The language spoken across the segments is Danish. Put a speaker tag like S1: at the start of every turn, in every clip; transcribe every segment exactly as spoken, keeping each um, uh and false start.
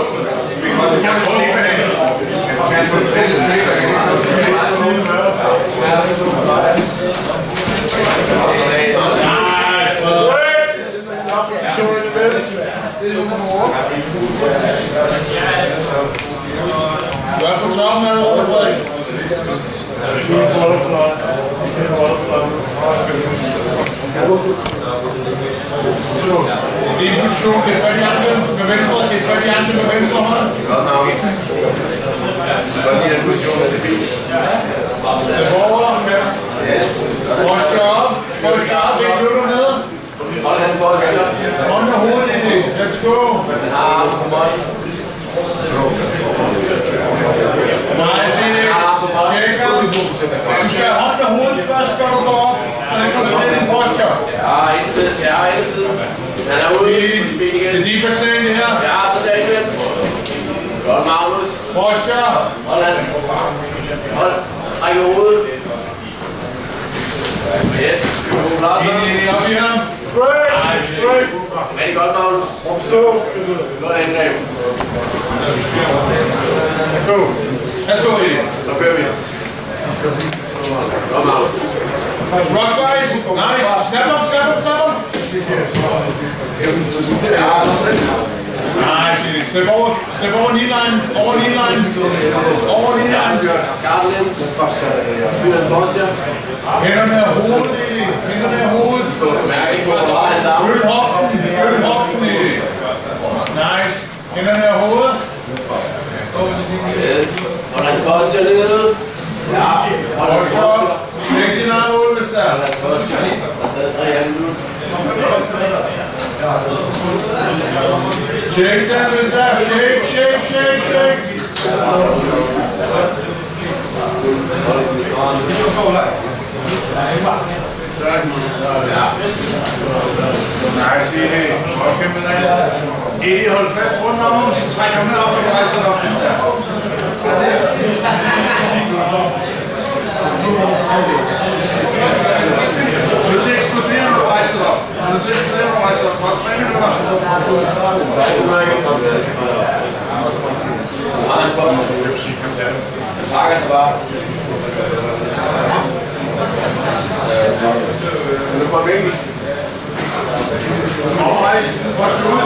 S1: Gør på toppen af ordet, Frederik. Det er en position, det er fat i armen med venstre, det er fat i armen med venstre hånd.
S2: Godt nok. Godt i den position, det er fint.
S1: Det er over,
S2: Yes.
S1: Poster op, poster op, ikke løber ned.
S2: Hold hans poster.
S1: Hånd og hovedet ind i, let's go.
S2: Ah, for meget.
S1: Nej, se det. Tjekker. Du skal have hånd og hovedet først, før du går op. Så det kommer til din posture.
S2: Ja, indtil. Ja, indersiden. Han er ude i ben igen.
S1: Det er lige bassin, det her.
S2: Ja, så David. Godt, Magnus.
S1: Posture.
S2: Hold han. Hold. Træk i hovedet. Yes. Klar så.
S1: Ind i op i ham.
S2: Straight. Straight. Rigtig godt, Magnus. Opstå. Godt angreb.
S1: Go. Lad os gå i det.
S2: Så kører vi. Godt, Magnus.
S1: Rock guys. Nice. Snap up, snap up, snap up.
S2: Ja,
S1: Nice. Step over. Step over knee line. Over knee line. Over knee line.
S2: Garden ind. Fyr en posture.
S1: Hænderne af hovedet i det. Hænderne af hovedet.
S2: Mærk ikke, hvor meget han sammen.
S1: Følg hoften. Følg hoften i det. Nice. Hænderne af hovedet.
S2: Yes. Hold hans posture nede. Ja, hold hans posture.
S1: Tjek din arm ud, hvis der er.
S2: Hold hans posture. Der er stadig tre anden nu.
S1: Tjek den, hvis der er. Shake, shake, shake, shake. Nej, se det. Okay med det. Eddie, hold fast rundt om ham, så trækker ham ned op, og du rejser dig op, hvis der er. Du er til at eksplodere, når du rejser dig op. Du er til at eksplodere, når du rejser dig op. For tre minutter.
S2: Han pakker sig bare. Skal du få en vinkel?
S1: Overrejse. Først ud.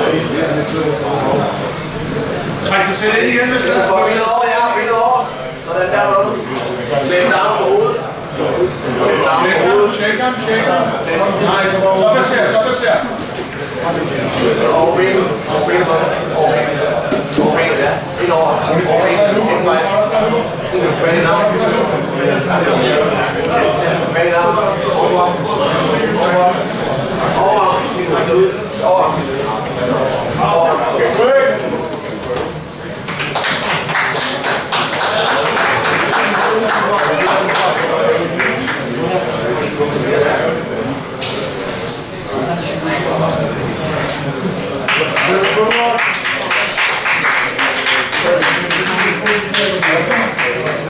S1: Træk dig selv ind igen, hvis du er.
S2: Få vinkel over, ja, vinkel over. Sådan der, hvor du lægger sammen på hovedet.
S1: Shake ham, shake ham. Nej, så baser, så baser.
S2: Og vinkel. Og vinkel.